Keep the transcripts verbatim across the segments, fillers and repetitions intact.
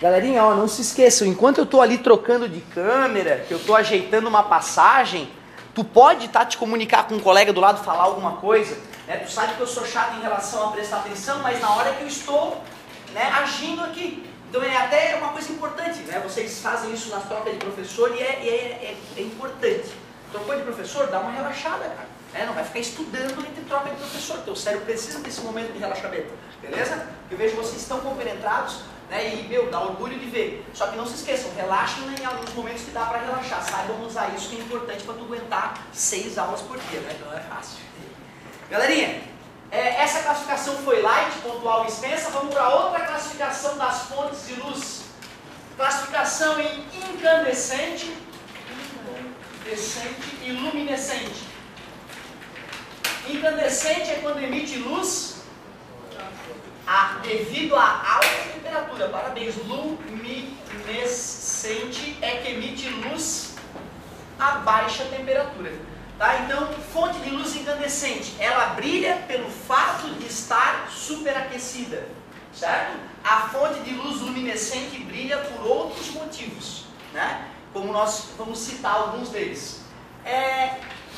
Galerinha, ó, não se esqueçam, enquanto eu tô ali trocando de câmera, que eu tô ajeitando uma passagem, tu pode tá, te comunicar com um colega do lado, falar alguma coisa, né? Tu sabe que eu sou chato em relação a prestar atenção, mas na hora que eu estou, né, agindo aqui. Então é até uma coisa importante, né? Vocês fazem isso na troca de professor e é, é, é, é importante. Trocou de professor, dá uma relaxada, cara. Né? Não vai ficar estudando entre troca de professor. Teu cérebro precisa desse momento de relaxamento. Beleza? Eu vejo vocês estão compenetrados, né? E, meu, dá orgulho de ver. Só que não se esqueçam, relaxem em alguns momentos que dá para relaxar. Saibam usar isso, que é importante para tu aguentar seis aulas por dia, né? Então não é fácil. Galerinha, é, essa classificação foi light, pontual e extensa. Vamos para outra classificação das fontes de luz. Classificação em incandescente, incandescente e luminescente. Incandescente é quando emite luz a, devido a alta temperatura. Parabéns. Luminescente é que emite luz a baixa temperatura. Tá? Então, fonte de luz incandescente, ela brilha pelo fato de estar superaquecida, certo? A fonte de luz luminescente brilha por outros motivos, né? Como nós vamos citar alguns deles. É,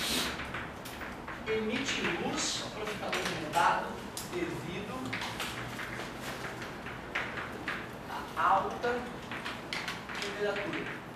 emite luz, só para ficar documentado, devido a alta temperatura.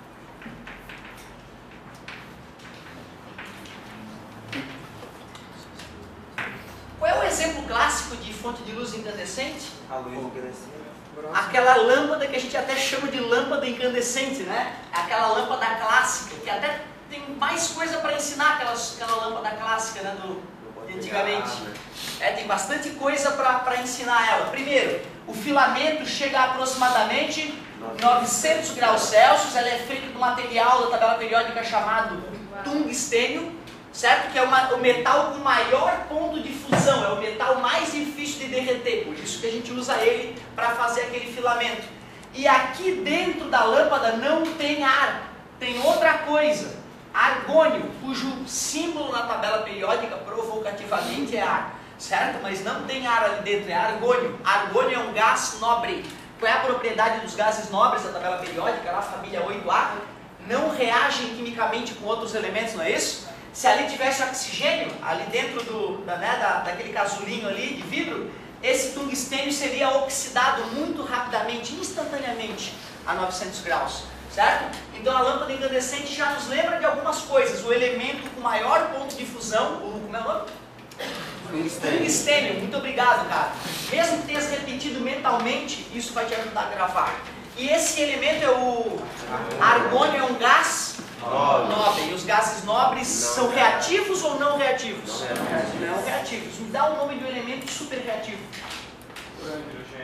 Qual é o exemplo clássico de fonte de luz incandescente? A luz incandescente. Aquela lâmpada que a gente até chama de lâmpada incandescente, né? Aquela lâmpada clássica, que até tem mais coisa para ensinar aquelas, aquela lâmpada clássica, né, do, de antigamente. É, tem bastante coisa para ensinar ela. Primeiro, o filamento chega a aproximadamente novecentos graus Celsius, ela é feita de um material da tabela periódica chamado tungstênio, certo? Que é uma, o metal com maior ponto de fusão, é o metal mais difícil de derreter, por isso que a gente usa ele para fazer aquele filamento. E aqui dentro da lâmpada não tem ar, tem outra coisa, argônio, cujo símbolo na tabela periódica provocativamente é ar, certo? Mas não tem ar ali dentro, é argônio. Argônio é um gás nobre. Qual é a propriedade dos gases nobres da tabela periódica, na família oito A? Não reagem quimicamente com outros elementos, não é isso? Se ali tivesse oxigênio, ali dentro do, da, né, da, daquele casulinho ali de vidro, esse tungstênio seria oxidado muito rapidamente, instantaneamente, a novecentos graus, certo? Então a lâmpada incandescente já nos lembra de algumas coisas. O elemento com maior ponto de fusão, o, como é o nome? Tungstênio. Tungstênio, muito obrigado, cara. Mesmo que tenhas repetido mentalmente, isso vai te ajudar a gravar. E esse elemento é o argônio, é um gás nobre. E os gases nobres não são reativos ou não reativos? Não reativos. Não reativos. Me dá o nome do elemento super reativo. Urânio.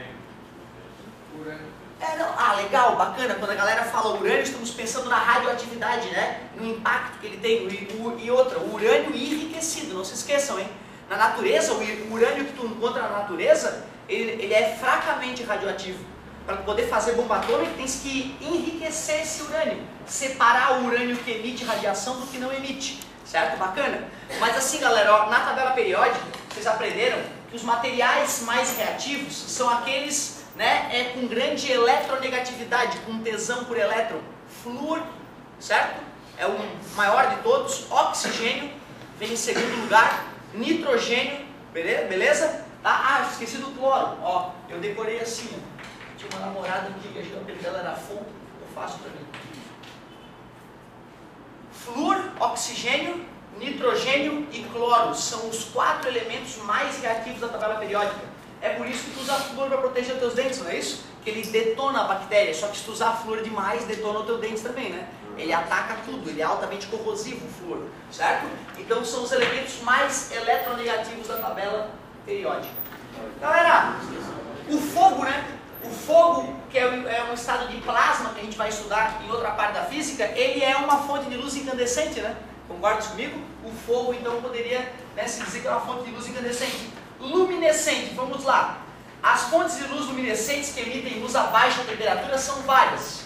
Urânio. É, não. Ah, legal, bacana. Quando a galera fala urânio, estamos pensando na radioatividade, né? No impacto que ele tem. E, o, e outra, o urânio enriquecido, não se esqueçam, hein? Na natureza, o urânio que tu encontra na natureza, ele, ele é fracamente radioativo. Para poder fazer bomba atômica, tens que enriquecer esse urânio, separar o urânio que emite radiação do que não emite, certo? Bacana? Mas assim, galera, ó, na tabela periódica, vocês aprenderam que os materiais mais reativos são aqueles, né, é, com grande eletronegatividade, com tesão por elétron. Flúor, certo? É o maior de todos. Oxigênio vem em segundo lugar. Nitrogênio, beleza? beleza? Tá? Ah, esqueci do cloro. Ó, eu decorei assim, ó. Tinha uma namorada que a apelido dela era Fonte, eu faço para mim. Flúor, oxigênio, nitrogênio e cloro são os quatro elementos mais reativos da tabela periódica. É por isso que tu usa flúor para proteger os teus dentes, não é isso? Que ele detona a bactéria, só que se tu usar flúor demais, detona o teu dente também, né? Ele ataca tudo, ele é altamente corrosivo, o flúor, certo? Então são os elementos mais eletronegativos da tabela periódica. Galera, o fogo, né? O fogo, que é um estado de plasma que a gente vai estudar em outra parte da física, ele é uma fonte de luz incandescente, né? Concordas comigo? O fogo, então, poderia, né, se dizer que é uma fonte de luz incandescente. Luminescente, vamos lá. As fontes de luz luminescentes que emitem luz a baixa temperatura são várias.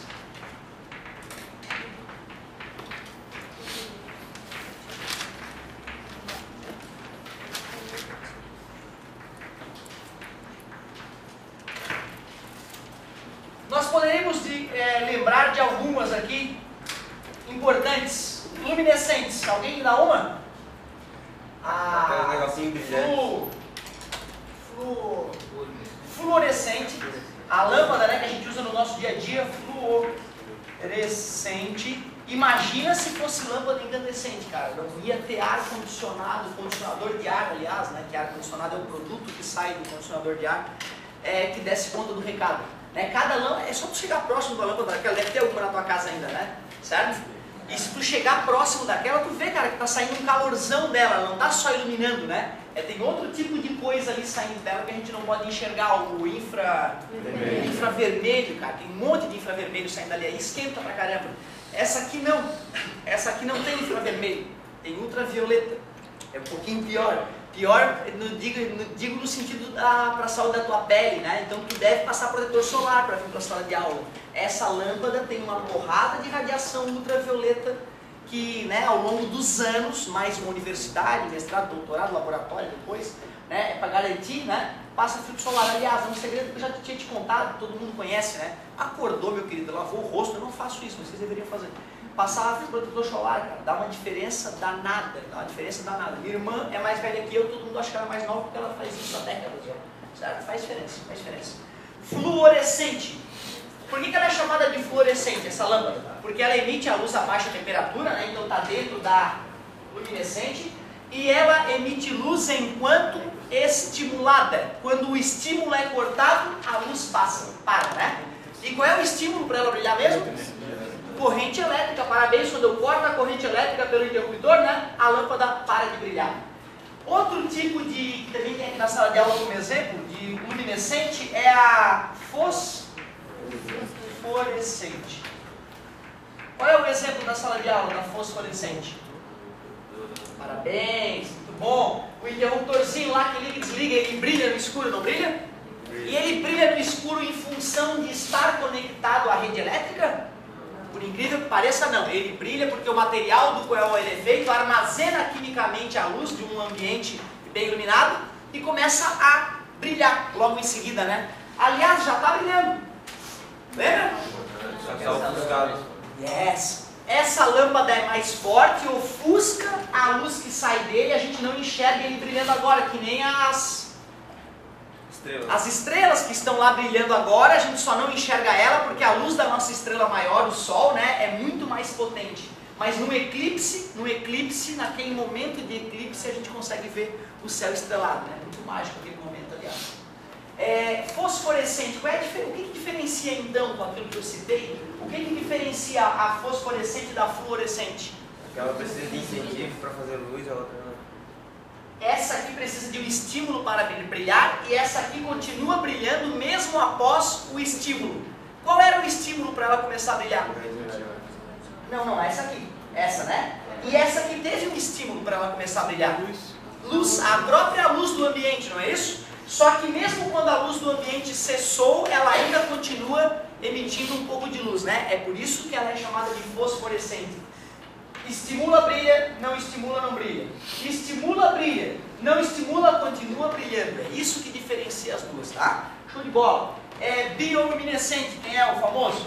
Nós poderíamos de, é, lembrar de algumas aqui importantes, luminescentes. Alguém me dá uma? Ah, um negocinho brilhante. Flu, flu, fluorescente. A lâmpada, né, que a gente usa no nosso dia a dia, fluorescente. Imagina se fosse lâmpada incandescente, cara. Não ia ter ar-condicionado, condicionador de ar, aliás, né, que ar-condicionado é o produto que sai do condicionador de ar, é, que desse conta do recado. Né? Cada lâmpada, é só tu chegar próximo da lâmpada daquela, deve ter alguma na tua casa ainda, né? Certo? E se tu chegar próximo daquela, tu vê, cara, que tá saindo um calorzão dela, ela não tá só iluminando, né? É, tem outro tipo de coisa ali saindo dela que a gente não pode enxergar, o infra, infravermelho, cara, tem um monte de infravermelho saindo dali, aí esquenta pra caramba. Essa aqui não, essa aqui não tem infravermelho, tem ultravioleta, é um pouquinho pior. Pior, no, digo, no, digo no sentido para a saúde da tua pele, né? Então tu deve passar protetor solar para vir para a sala de aula. Essa lâmpada tem uma porrada de radiação ultravioleta que, né, ao longo dos anos, mais uma universidade, mestrado, doutorado, laboratório depois, né, é para garantir, né, passa filtro solar. Aliás, é um segredo que eu já tinha te contado, todo mundo conhece, né? Acordou, meu querido, lavou o rosto, eu não faço isso, vocês deveriam fazer. Passar protetor solar, cara, dá uma diferença danada, dá uma diferença danada. Minha irmã é mais velha que eu, todo mundo acha que ela é mais nova porque ela faz isso há décadas já, certo? Faz diferença, faz diferença. Fluorescente. Por que que ela é chamada de fluorescente, essa lâmpada? Porque ela emite a luz a baixa temperatura, né? Então está dentro da luminescente, e ela emite luz enquanto estimulada. Quando o estímulo é cortado, a luz passa, para, né? E qual é o estímulo para ela brilhar mesmo? Corrente elétrica. Parabéns, quando eu corto a corrente elétrica pelo interruptor, né, a lâmpada para de brilhar. Outro tipo de, que também tem aqui na sala de aula como exemplo, de luminescente, é a fosforescente. Qual é o exemplo da sala de aula da fosforescente? Parabéns, muito bom. O interruptorzinho lá que liga e desliga, ele brilha no escuro, não brilha? E ele brilha no escuro em função de estar conectado à rede elétrica? Por incrível que pareça, não. Ele brilha porque o material do qual ele é feito armazena quimicamente a luz de um ambiente bem iluminado e começa a brilhar logo em seguida, né? Aliás, já está brilhando. Lembra? Já está ofuscado. Yes. Essa lâmpada é mais forte, ofusca a luz que sai dele, a gente não enxerga ele brilhando agora, que nem as... Estrelas. As estrelas que estão lá brilhando agora, a gente só não enxerga ela porque a luz da nossa estrela maior, o Sol, né, é muito mais potente. Mas no eclipse, no eclipse, naquele momento de eclipse, a gente consegue ver o céu estrelado, né? Muito mágico aquele momento, aliás. É, fosforescente, qual é a, o que, que diferencia então com aquilo que eu citei? O que, que diferencia a fosforescente da fluorescente? Aquela precisa de incentivo para fazer luz, a outra não. Essa aqui precisa de um estímulo para brilhar e essa aqui continua brilhando mesmo após o estímulo. Qual era o estímulo para ela começar a brilhar? Não, não, essa aqui. Essa, né? E essa aqui teve um estímulo para ela começar a brilhar. Luz, a própria luz do ambiente, não é isso? Só que mesmo quando a luz do ambiente cessou, ela ainda continua emitindo um pouco de luz, né? É por isso que ela é chamada de fosforescente. Estimula, brilha, não estimula, não brilha. Estimula, brilha, não estimula, continua brilhando. É isso que diferencia as duas, tá? Show de bola. É bioluminescente, quem é o famoso?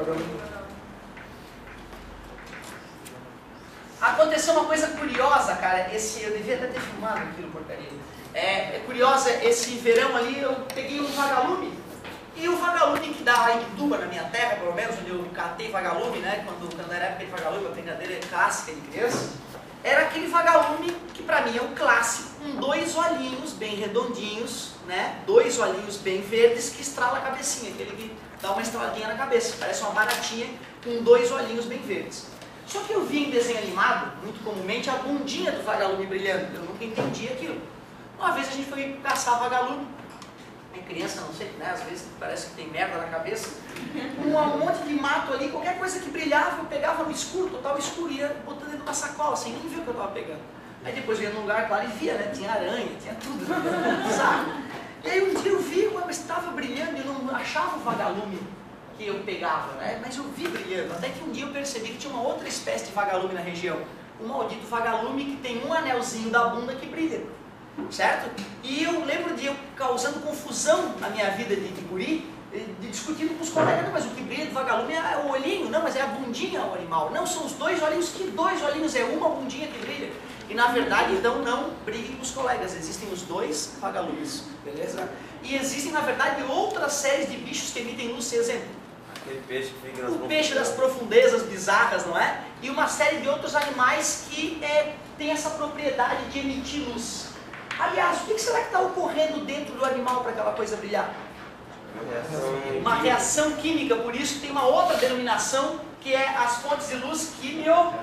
Aconteceu uma coisa curiosa, cara. Esse, eu devia até ter filmado aquilo, porcaria. É, é curiosa, esse verão ali eu peguei um vagalume. E o vagalume que dá lá em Ituba, na minha terra, pelo menos, onde eu catei vagalume, né? Quando, quando era época de vagalume, a brincadeira clássica de criança, era aquele vagalume que pra mim é um clássico, com dois olhinhos bem redondinhos, né? Dois olhinhos bem verdes que estrala a cabecinha, aquele que dá uma estraladinha na cabeça, parece uma baratinha com dois olhinhos bem verdes. Só que eu vi em desenho animado, muito comumente, a bundinha do vagalume brilhando. Eu nunca entendi aquilo. Uma vez a gente foi caçar vagalume. É criança, não sei, né? Às vezes parece que tem merda na cabeça. Um monte de mato ali, qualquer coisa que brilhava, eu pegava no escuro, total escuro, ia botando dentro de uma sacola, sem nem ver o que eu estava pegando. Aí depois eu ia num lugar claro e via, né? Tinha aranha, tinha tudo. Sabe? E aí um dia eu vi, mas estava brilhando e eu não achava o vagalume que eu pegava, né? Mas eu vi brilhando. Até que um dia eu percebi que tinha uma outra espécie de vagalume na região. O maldito vagalume que tem um anelzinho da bunda que brilha. Certo? E eu lembro de eu causando confusão na minha vida de, de guri. discutindo com os colegas, não, mas o que brilha do vagalume é o olhinho, não, mas é a bundinha o animal. Não, são os dois olhinhos, que dois olhinhos? É uma bundinha que brilha. E na verdade, então, não briguem com os colegas, existem os dois vagalumes, beleza? E existem, na verdade, outras séries de bichos que emitem luz, sem exemplo. Aquele peixe que fica nas O peixe das profundezas bizarras, não é? E uma série de outros animais que é, tem essa propriedade de emitir luz. Aliás, o que será que está ocorrendo dentro do animal para aquela coisa brilhar? Uma reação, Uma reação química, por isso tem uma outra denominação que é as fontes de luz quimio...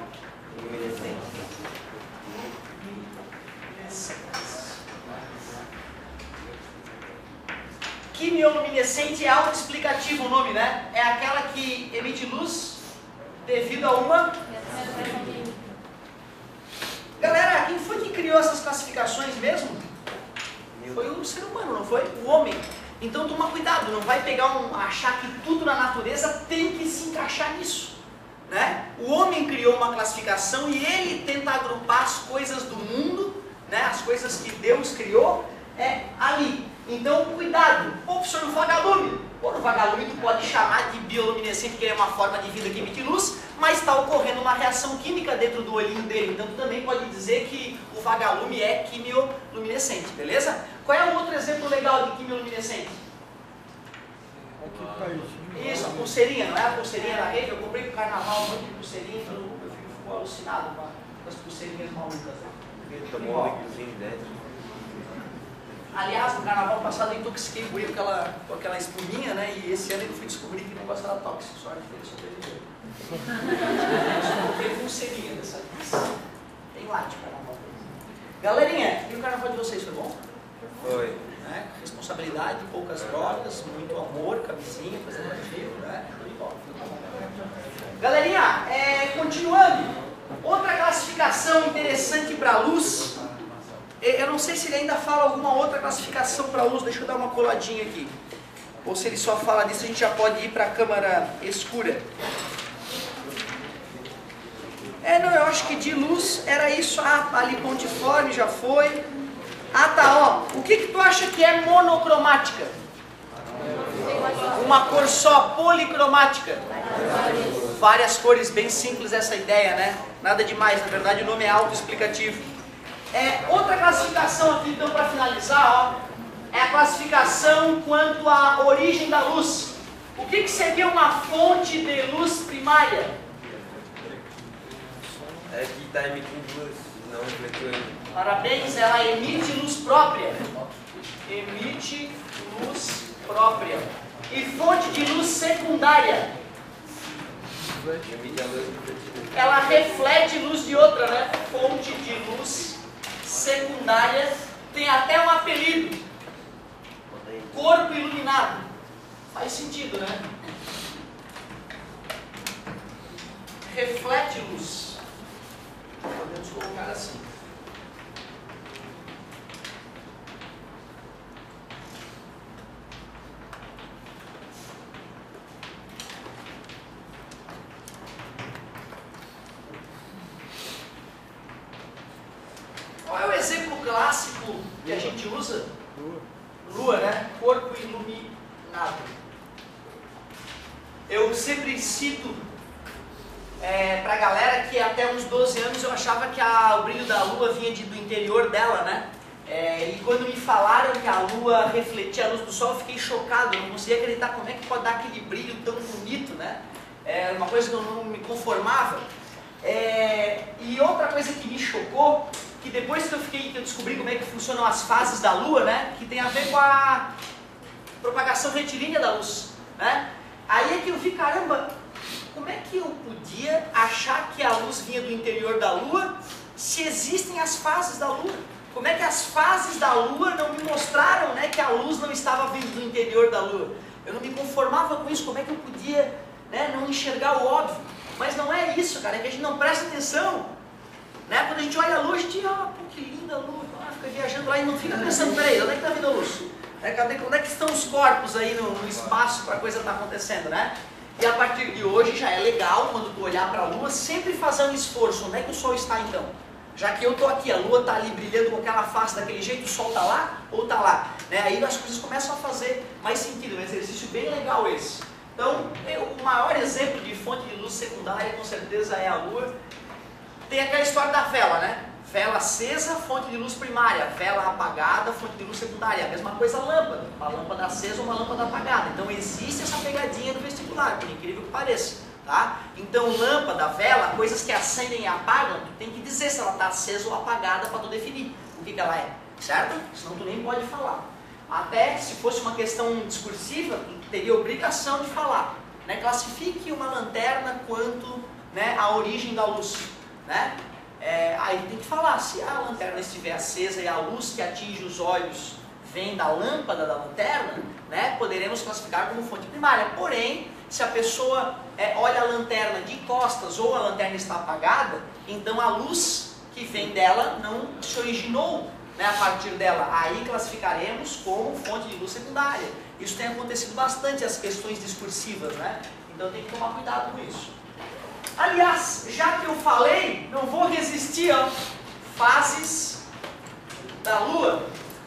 Quimioluminescente é autoexplicativo o nome, né? É aquela que emite luz devido a uma... Galera, quem foi que criou essas classificações mesmo? Foi o ser humano, não foi? O homem. Então toma cuidado, não vai pegar um, achar que tudo na natureza tem que se encaixar nisso, né? O homem criou uma classificação e ele tenta agrupar as coisas do mundo, né? As coisas que Deus criou, é ali. Então cuidado, pô, professor, o vagalume. Pô, o vagalume tu pode chamar de bioluminescente, que é uma forma de vida que emite luz, mas está ocorrendo uma reação química dentro do olhinho dele. Então tu também pode dizer que o vagalume é quimioluminescente, beleza? Qual é o outro exemplo legal de quimioluminescente? Isso, a pulseirinha, não é a pulseirinha da rede? Eu comprei pro carnaval um monte de pulseirinha, então eu fico alucinado com as pulseirinhas malucas. Ele tomou um líquidozinho dentro. Aliás, no carnaval passado eu intoxiquei o guri com aquela, com aquela espuminha, né? E esse ano eu fui descobrir que o negócio era tóxico, só que ele sobreviveu. Eu comprei pulseirinha dessa vez. Tem lá de carnaval. Galerinha, e o carnaval de vocês foi bom? Foi. Né? Responsabilidade, poucas drogas, muito amor, camisinha, fazendo perfil, né? Tudo igual. Galerinha, é, continuando, outra classificação interessante para a luz. Eu não sei se ele ainda fala alguma outra classificação para a luz, deixa eu dar uma coladinha aqui. Ou se ele só fala disso, a gente já pode ir para a câmara escura. É, não, eu acho que de luz era isso. Ah, ali pontiforme já foi. Ah, tá, ó. O que que tu acha que é monocromática? Uma cor só, policromática. Várias cores, bem simples essa ideia, né? Nada demais, na verdade o nome é autoexplicativo. É, outra classificação aqui, então, para finalizar, ó, é a classificação quanto à origem da luz. O que que seria uma fonte de luz primária? É que está emitindo luz, não refletiu. Parabéns, ela emite luz própria. Emite luz própria. E fonte de luz secundária? Emite a luz refletida. Ela reflete luz de outra, né? Fonte de luz secundária. Tem até um apelido. Corpo iluminado. Faz sentido, né? Reflete luz. Podemos colocar assim. Qual é o exemplo clássico que a gente usa? Lua. Lua, né? Corpo iluminado. Eu sempre cito é, pra galera que até uns doze anos eu achava que a, o brilho da lua vinha de, do interior dela, né? É, e quando me falaram que a lua refletia a luz do sol, eu fiquei chocado. Eu não conseguia acreditar como é que pode dar aquele brilho tão bonito, né? É uma coisa que eu não me conformava. É, e outra coisa que me chocou, que depois que eu fiquei, que eu descobri como é que funcionam as fases da lua, né? Que tem a ver com a propagação retilínea da luz, né? Aí é que eu vi, caramba, como é que eu podia achar que a luz vinha do interior da lua se existem as fases da lua? Como é que as fases da lua não me mostraram, né, que a luz não estava vindo do interior da lua? Eu não me conformava com isso, como é que eu podia, né, não enxergar o óbvio? Mas não é isso, cara, é que a gente não presta atenção. Né? Quando a gente olha a luz, a gente, ah, pô, que linda a luz, ah, fica viajando lá e não fica pensando, peraí, onde é que está vindo a luz? É, cadê, onde é que estão os corpos aí no, no espaço para a coisa estar tá acontecendo, né? E a partir de hoje já é legal, quando tu olhar para a lua, sempre fazer um esforço. Onde é que o sol está então? Já que eu estou aqui, a lua está ali brilhando com aquela face daquele jeito, o sol está lá ou está lá? Né? Aí as coisas começam a fazer mais sentido, um exercício bem legal esse. Então, o maior exemplo de fonte de luz secundária com certeza é a Lua. Tem aquela história da vela, né? Vela acesa, fonte de luz primária. Vela apagada, fonte de luz secundária. A mesma coisa a lâmpada. Uma lâmpada acesa ou uma lâmpada apagada. Então existe essa pegadinha no vestibular, por incrível que pareça. Tá? Então lâmpada, vela, coisas que acendem e apagam, tu tem que dizer se ela está acesa ou apagada para tu definir o que, que ela é. Certo? Senão tu nem pode falar. Até se fosse uma questão discursiva, tu teria obrigação de falar. Né? Classifique uma lanterna quanto, né, a origem da luz. Né? É, aí tem que falar, se a lanterna estiver acesa e a luz que atinge os olhos vem da lâmpada da lanterna, né, poderemos classificar como fonte primária. Porém, se a pessoa é, olha a lanterna de costas ou a lanterna está apagada, então a luz que vem dela não se originou, né, a partir dela. Aí classificaremos como fonte de luz secundária. Isso tem acontecido bastante, as questões discursivas, né? Então tem que tomar cuidado com isso. Aliás, já que eu falei, não vou resistir a fases da Lua.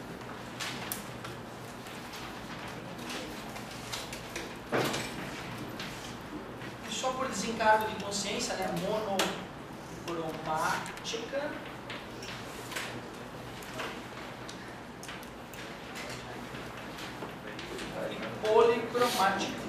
Só por desencargo de consciência, né? Monocromática. E policromática.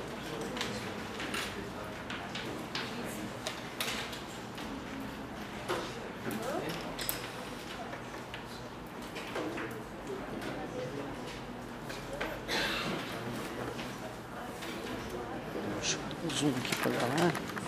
Zoom aqui para lá.